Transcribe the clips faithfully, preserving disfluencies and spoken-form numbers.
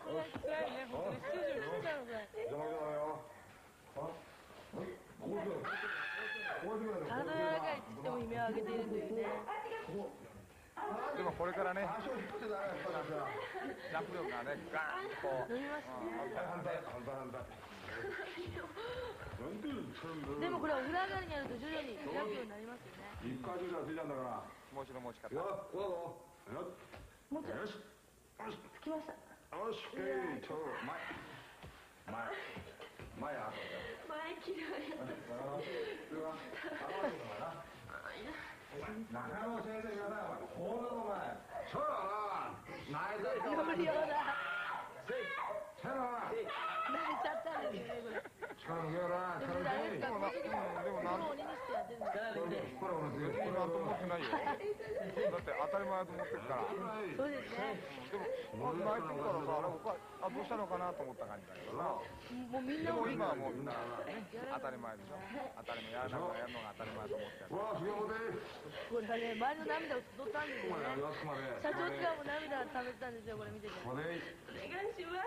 暗いね、本当にスケジュール死んじゃうぐらい。 邪魔じゃないよ。 体柔らかいって言っても悲鳴を上げているというね。 でもこれからね、ジャンプ力がね、ガーンとこう。 伸びますね。でもこれお風呂上がりにやると徐々に開くようになりますよね。 一回中からついたんだから。 もう一度持ち方。 よっ、どうぞ。よっ。 もうちょっと。 よし。 つきました。 よし、オッケー。ちょ、前。前。前あ。 前切るわよ。 中野先生がな、こんなの前。そうだな。泣いたり無料だ。 せやな。 泣いちゃったんですよね、これ。 力抜けよな。 でも大丈夫ですか、この時もでもなん鬼にしてやってるんですか。 これ俺強い。 これなんと思ってないよ。だって当たり前だと思ってるから。 そうですね。 でも、泣いてるからさ、あれ、僕は、あ、どうしたのかなと思った感じだけどな。 もうみんなでもも今はもうみんな、当たり前でしょ。当たり前、やるのがやるのが当たり前と思ってる。 うわ、すげえもて。 これはね、前の涙を取ったんですよね。社長ってはもう涙を溜めてたんですよ、これ見てて。お願いします。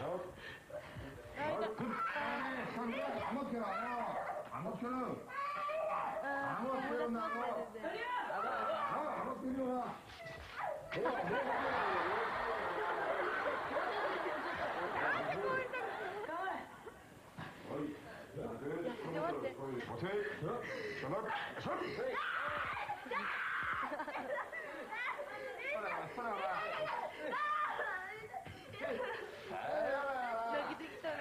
はい、じゃあのキャラ、あのキャラ、あのキャラなの。あのキャラな。 泣けてきたな。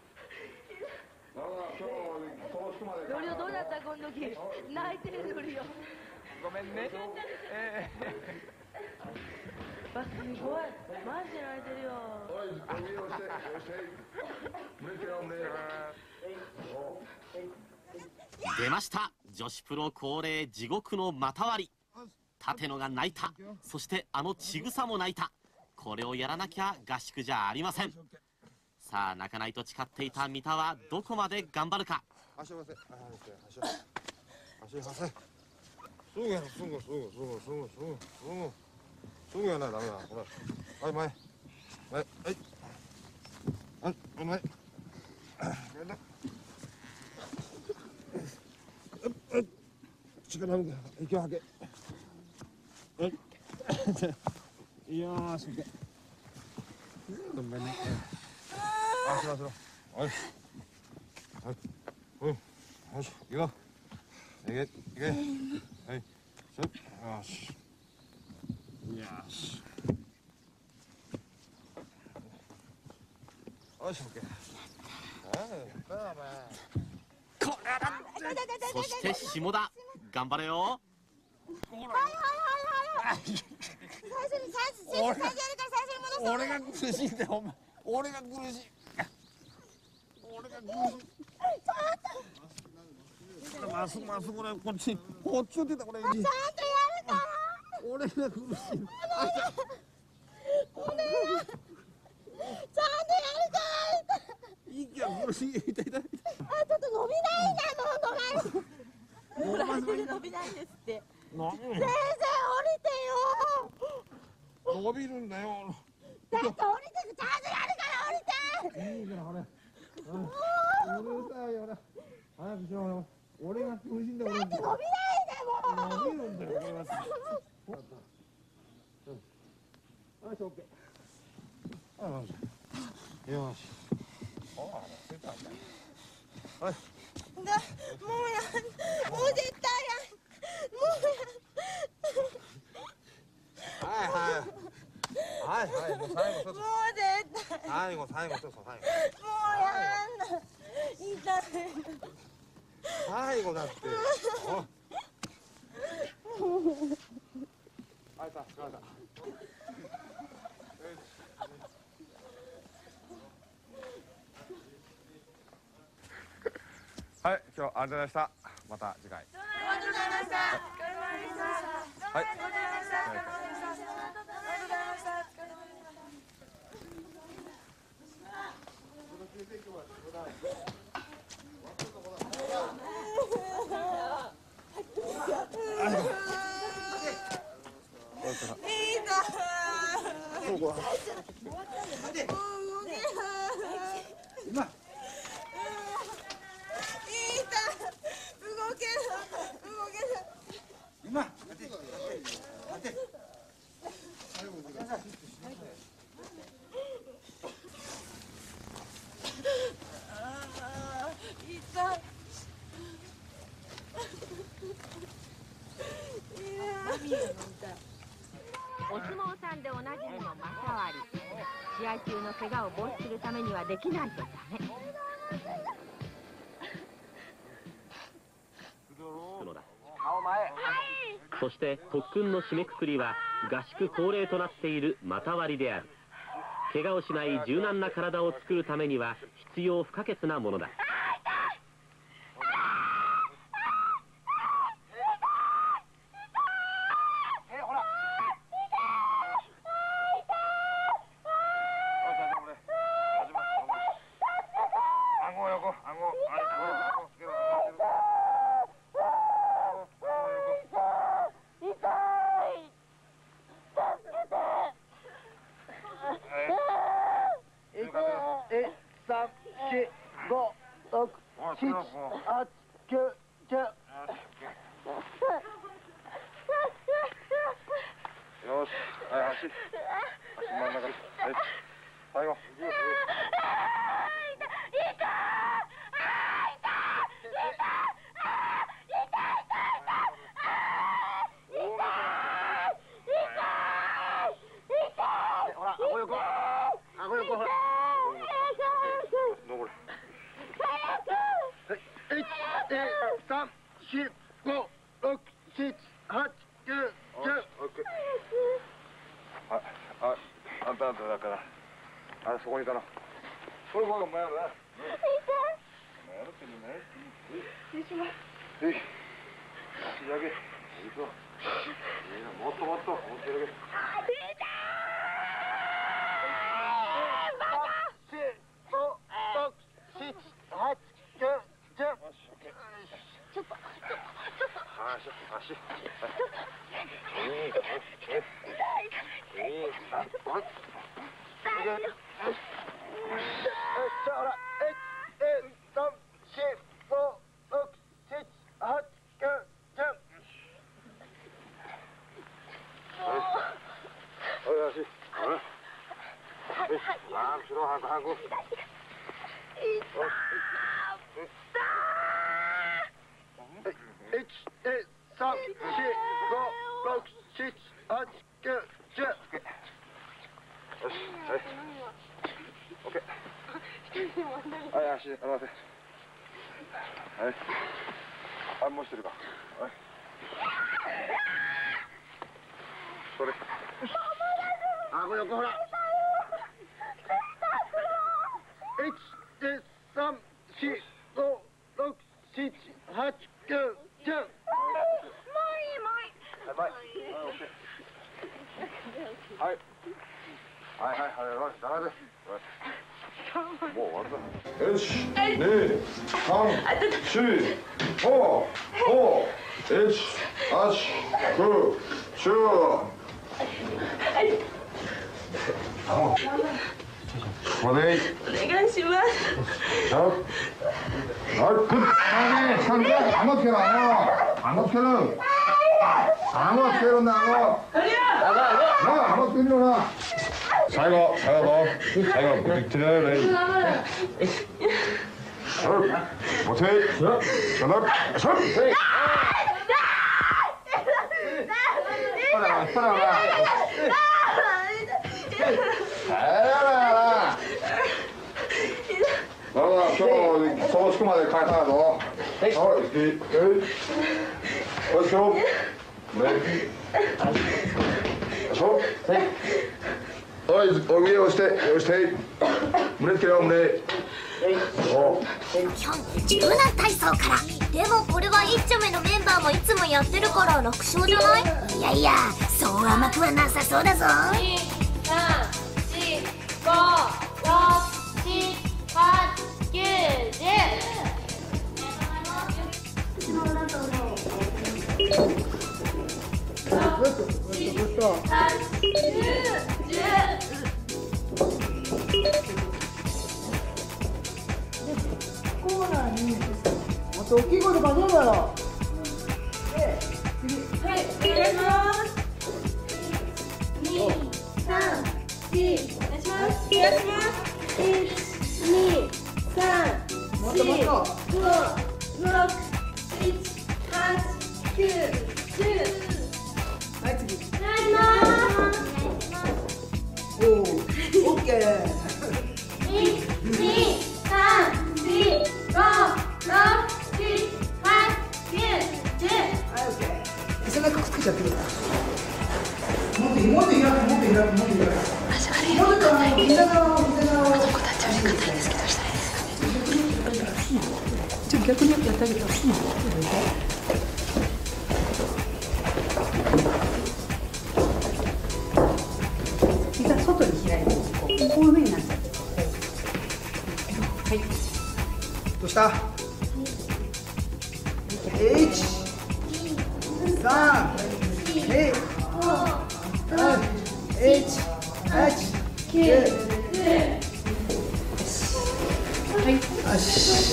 ノリオどうだったこの時。泣いてるノリオ。 ごめんね。ええ。わ、すごい。マジで泣いてるよ。 出ました。女子プロ恒例地獄の股割り。立野が泣いた。そしてあのちぐさも泣いた。これをやらなきゃ合宿じゃありません。さあ泣かないと誓っていた三田はどこまで頑張るか。 足を出せ。足を足を出せ。すぐやる。すぐすぐすぐすぐすぐすぐすぐやらないとダメだ。ほら。はい前。はいはい。はい前。はい。力抜け。息を吐け。はい。よーし、OK。ごめんね。あ、しろしろ。はい。はい。うん。よし、行くよ。行け、行け。はい。そっ。よし。よし。よし、OK。はい。やったよ、お前。 これだ。そして下田、頑張れよ。 はいはいはいはい。最初に最初最初やるから最初に戻す。 俺が苦しいんだよ、お前。俺が苦しい。俺が苦しい。まっすぐまっすぐ俺こっちこっちを出たこれ。ちゃんとやるから。俺が苦しい。お願い。お願い。ちゃんとやるから。息が苦しい。痛い痛い痛い。あ、ちょっと伸びないなもうドライ。ドライで伸びないですって。 何？ 先生降りてよ。 伸びるんだよ。 だって降りてちゃんとやるから降りて。 いいからほれ。うるさいよな。早くしろよ。俺が苦しんで俺。 だって伸びないでもう。 伸びるんだよ。これは。よしオッケー。よし。ああ、ついたんだ。はい。 だ、もうや、もう絶対や。もうや。はいはい。はいはい、もう最後ちょっと。 もう絶対。 最後最後ちょっと最後。 もうやんな。痛い。 最後だって。あいた、疲れた。 はい、今日ありがとうございました。また次回。 ありがとうございました。お疲れ様でした。 はい。 ありがとうございました。ありがとうございました。ありがとうございました。お疲れ様でした。いいな。 そうお相撲さんでおなじみの股割り。試合中の怪我を防止するためにはできないとダメ。 そして特訓の締めくくりは合宿恒例となっている股割りである。怪我をしない柔軟な体を作るためには必要不可欠なものだ。 柔軟体操から。でもこれは一丁目のメンバーもいつもやってるから楽勝じゃない？いやいや、そう甘くはなさそうだぞ。に、さん、し、ご、ろく、し、はち、きゅう、じゅう。 もっと大きい声で数えろよ。で、次。 はい、お願いします。に、さん、し、お願いします。お願いします。いち、に、さん、 もっともっと。 ご、ろく、しち、はち、きゅう、じゅう。 はい、次。 お願いします。 おお、オッケー。 いち、に、さん、し、ご、ろく、しち、はち、きゅう、じゅう。 はい、オッケー。背中くっつけちゃってるから。もっと、もっと開く、もっと開く、もっと開く。もっとあの膝側を、膝側を。ここ立ち寄り硬いですけど、したらいいですかね。ちょっと逆にやってあげて。膝外に開いて、こういう風になっちゃって。はい。どうした？一、三、二、一、八、九、はい。よし。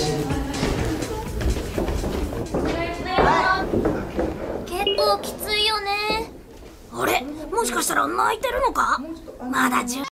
結構きついよね。あれ、もしかしたら泣いてるのか？まだ十